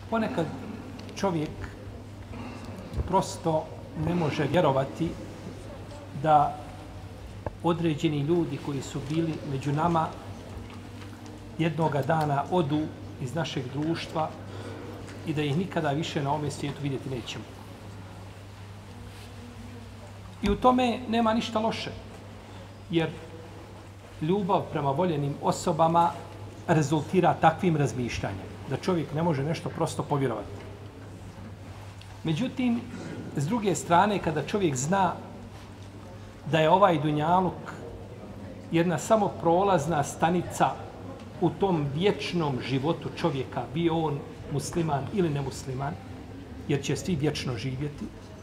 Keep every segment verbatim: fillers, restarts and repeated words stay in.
Ponekad čovjek prosto ne može vjerovati da određeni ljudi koji su bili među nama jednoga dana odu iz našeg društva i da ih nikada više na ovome svijetu vidjeti nećemo. I u tome nema ništa loše, jer ljubav prema voljenim osobama rezultira takvim razmišljanjem, da čovjek ne može nešto prosto povjerovati. Međutim, s druge strane, kada čovjek zna da je ovaj dunjaluk jedna samo prolazna stanica u tom vječnom životu čovjeka, bio on musliman ili nemusliman, jer će svi vječno živjeti,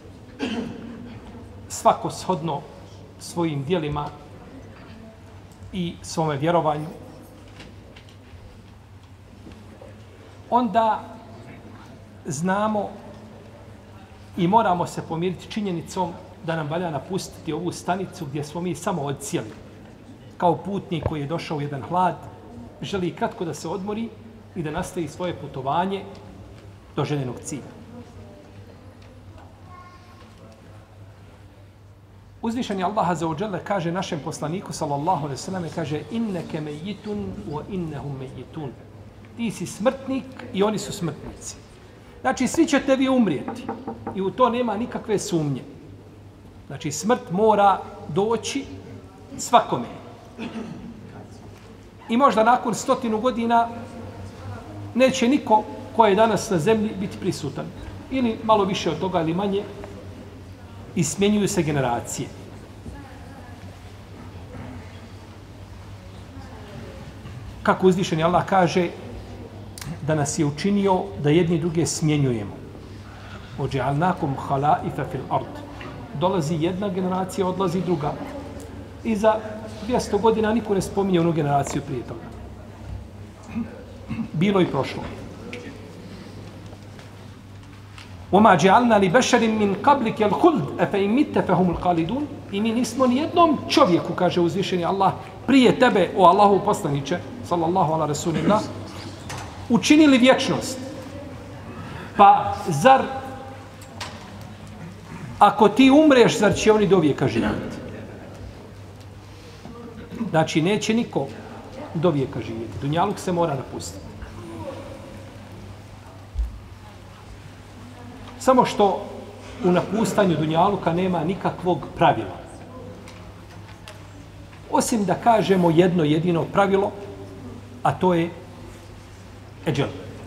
svako shodno svojim djelima i svome vjerovanju, onda znamo i moramo se pomiriti činjenicom da nam valja napustiti ovu stanicu gdje smo mi samo odsjeli. Kao putnik koji je došao u jedan hlad, želi kratko da se odmori i da nastavi svoje putovanje do željenog cilja. Uzvišeni Allah azza wa dželle kaže našem poslaniku sallallahu alejhi ve selleme, kaže inneke mejitun wa innahum mejitun. Ti si smrtnik i oni su smrtnici. Znači, svi ćete vi umrijeti i u to nema nikakve sumnje. Znači, smrt mora doći svakome. I možda nakon stotinu godina neće niko ko je danas na zemlji biti prisutan. Ili malo više od toga ili manje, i smjenjuju se generacije. Kako uzvišeni Allah kaže da nas je učinio da jedni druge smjenjujemo. Ođe'alnakum halaifa fil ard. Dolazi jedna generacija, odlazi druga. I za dvjesto godina niko ne spominje onu generaciju prije toga. Bilo i prošlo. وَمَا جَعَلْنَا لِبَشَرٍ مِنْ قَبْلِكَ الْخُلْدِ أَفَإِنْ مِتَّ فَهُمُ الْخَالِدُونَ. I mi nismo ni jednom čovjeku, kaže uzvišeni Allah, prije tebe, o Allahu poslaniče, sallallahu ala rasulillah, učinili vječnost. Pa zar, ako ti umreš, zar će oni do vijeka živjeti? Znači, neće niko do vijeka živjeti. Dunjaluk se mora napustiti. Samo što u napustanju dunjaluka nema nikakvog pravila. Osim da kažemo jedno jedino pravilo, a to je eđel.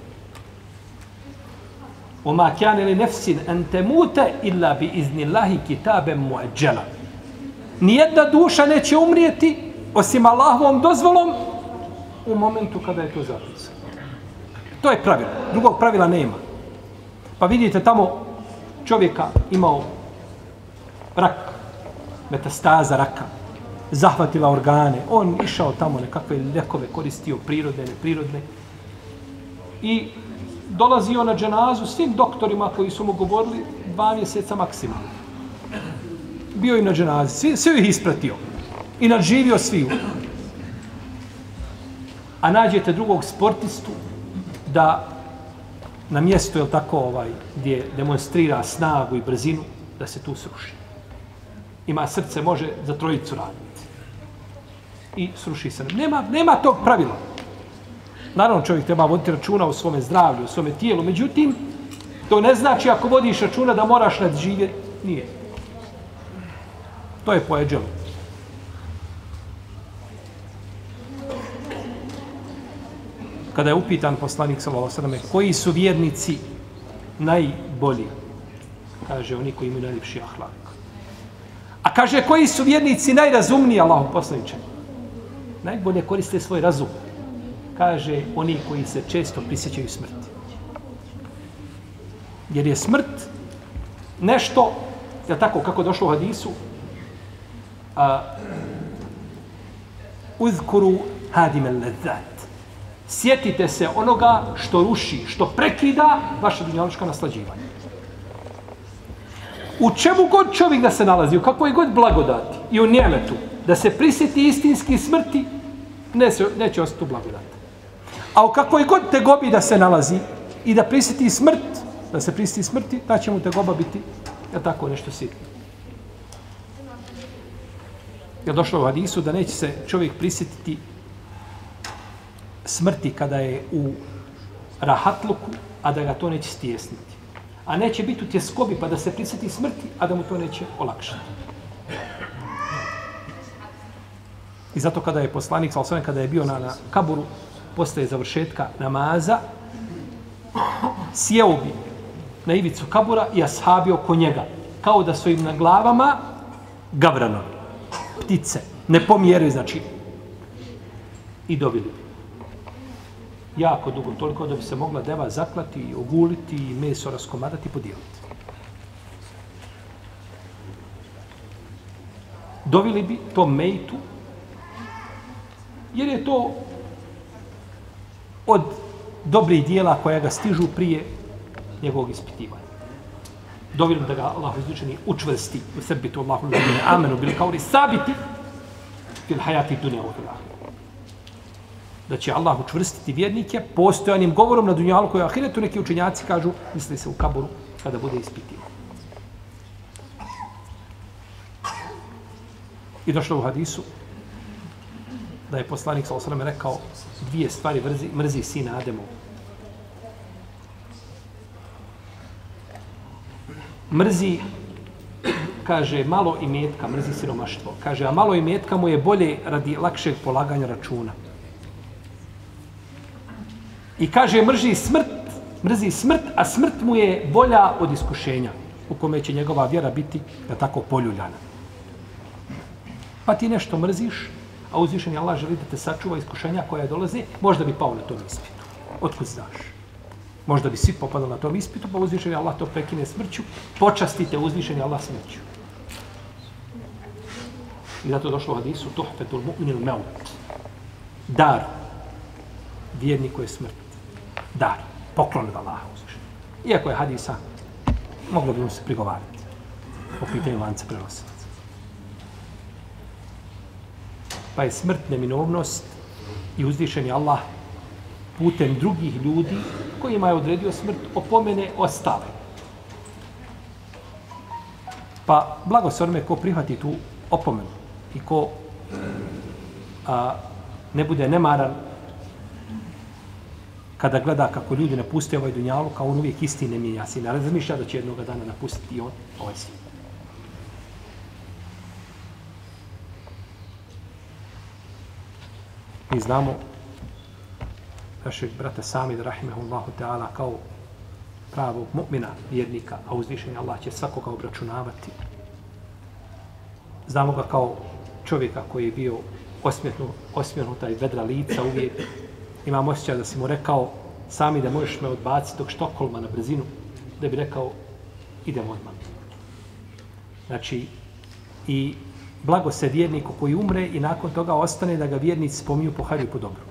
وَمَا كَانَ لِنَفْسٍ أَنْ تَمُوتَ إِلَّا بِإِذْنِ اللَّهِ كِتَابًا مُؤَجَّلًا. Nijedna duša neće umrijeti osim Allahovom dozvolom u momentu kada je to zapisano. To je pravilo. Drugog pravila nema. Pa vidite tamo čovjeka imao rak, metastaza raka, zahvatila organe, on išao tamo nekakve ljekove, koristio prirodne, neprirodne i dolazio na dženazu svim doktorima koji su mu govorili dva mjeseca maksimalno. Bio im na dženazi, svi, svi ih ispratio i nadživio sviju. A nađete drugog sportistu da na mjestu, je tako, ovaj, gdje demonstrira snagu i brzinu, da se tu sruši. Ima srce, može za trojicu raditi. I sruši se. Nema, nema tog pravila. Naravno, čovjek treba voditi računa o svome zdravlju, o svome tijelu. Međutim, to ne znači ako vodiš računa da moraš nadživjeti. Nije. To je po eđelu. Kada je upitan poslanik sallallahu alejhi ve selleme koji su vjernici najbolji, kaže oni koji imaju najljepši ahlak. A kaže koji su vjernici najrazumniji, Allahu poslaniče? Najbolje koriste svoj razum. Kaže oni koji se često prisjećaju smrti. Jer je smrt nešto, je tako kako došlo u hadisu, a, uzkuru hadime lezat. Sjetite se onoga što ruši, što prekida vaše dunjalučka naslađivanja. U čemu god čovjek da se nalazi, u kakvoj god blagodati i u njemetu, da se prisjeti istinski smrti, neće, neće ostati u blagodati. A u kakvoj god tegobi da se nalazi, i da prisjeti smrt, da se prisjeti smrti, da će mu tegoba biti, ja tako nešto sitno. Je došlo u hadisu da neće se čovjek prisjetiti smrti kada je u rahatluku, a da ga to neće stjesniti. A neće biti u tjeskobi pa da se prisjeti smrti, a da mu to neće olakšati. I zato kada je poslanik, kada je bio na, na kaburu, posle završetka namaza, sjeo bi na ivicu kabura i ashabi oko njega, kao da su im na glavama gavranovi, ptice, ne pomjeraju, znači, i dobili bi. Jako dugo, toliko da bi se mogla deva zaklati, oguliti i meso raskomadati i podijeliti. Dovili bi to mejtu, jer je to od dobrih dijela koja ga stižu prije njegovog ispitivanja. Dovili da ga Allah uzvišeni učvrsti u sebi to Allahu uzvišeni amenu bil kauli sabiti fil hayati dunya wa fil akhirah. Da će Allah učvrstiti vjernike postojanim govorom na dunjaluku i ahiretu. Neki učenjaci kažu, misli se u kaburu kada bude ispitivan. I došlo u hadisu da je poslanik sallallahu alejhi ve sellem rekao dvije stvari mrzi, mrzi sina Ademov. Mrzi, kaže, malo imetka, mrzi siromaštvo. Kaže, a malo imetka mu je bolje radi lakšeg polaganja računa. I kaže, mrzi smrt, mrzi smrt, a smrt mu je bolja od iskušenja u kome će njegova vjera biti da tako poljuljana. Pa ti nešto mrziš, a uzvišeni Allah želi da te sačuva iskušenja koja dolaze, možda bi pao na tom ispitu. Otkud znaš? Možda bi svi popadali na tom ispitu, pa uzvišeni Allah to prekine smrću, počastite uzvišeni Allah smrću. I zato došlo u hadisu, tuhfetul mu'minil meut. Dar. Vjerniku je smrt. Dar. Poklon od Allaha uzvišeni. Iako je hadisa, moglo bi mu se prigovarati po pitanju lanca prenosilaca. Pa je smrt neminovnost i uzvišeni Allah putem drugih ljudi kojima je odredio smrt opomene ostale. Pa blago se onome ko prihvati tu opomenu i ko a, ne bude nemaran kada gleda kako ljudi napuste ovaj dunjalu, kao on uvijek isti ne mijenja se. Ne razmišlja da će jednoga dana napustiti i on ovaj svijet. Mi znamo našeg brata Samid, rahimehullahu ta'ala, kao pravog mu'mina, vjernika, a uzvišenja Allah će svakoga obračunavati. Znamo ga kao čovjeka koji je bio osmjehnuta i vedra lica uvijek. Imam osjećaj da si mu rekao, Sami, da možeš me odbaciti dok Štokholma na brzinu, da bi rekao, idemo odmah. Znači, i blago se vjerniku koji umre i nakon toga ostane da ga vjernici spominju po hajru i po dobru.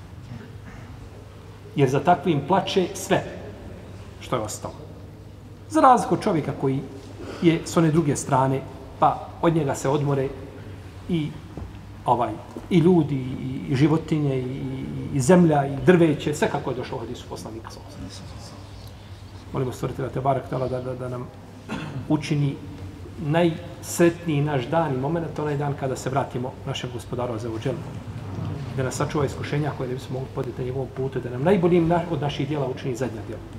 Jer za takvim plače sve što je ostalo. Za razliku od čovjeka koji je s one druge strane, pa od njega se odmore i ovaj i ljudi, i, i životinje, i, i zemlja, i drveće, sve kako je došlo u hadisu poslanika. Molimo stvoritelja te barek da, da, da nam učini najsretniji naš dan i moment, onaj dan kada se vratimo našem gospodaru Azzeođelu. Da nas sačuva iskušenja koje ne bismo mogli podjeti na njegovom putu, da nam najboljim od naših djela učini zadnja djela.